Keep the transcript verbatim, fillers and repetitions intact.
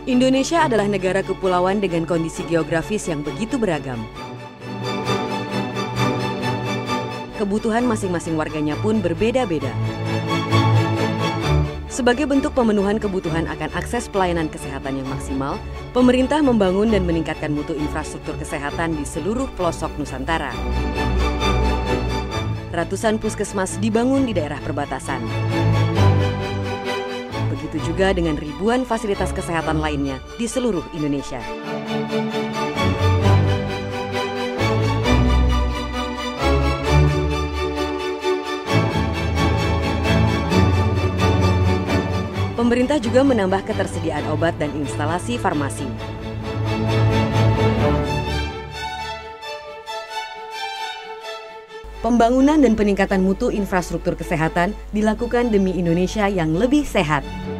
Indonesia adalah negara kepulauan dengan kondisi geografis yang begitu beragam. Kebutuhan masing-masing warganya pun berbeda-beda. Sebagai bentuk pemenuhan kebutuhan akan akses pelayanan kesehatan yang maksimal, pemerintah membangun dan meningkatkan mutu infrastruktur kesehatan di seluruh pelosok Nusantara. Ratusan puskesmas dibangun di daerah perbatasan. Begitu juga dengan ribuan fasilitas kesehatan lainnya di seluruh Indonesia. Pemerintah juga menambah ketersediaan obat dan instalasi farmasi. Pembangunan dan peningkatan mutu infrastruktur kesehatan dilakukan demi Indonesia yang lebih sehat.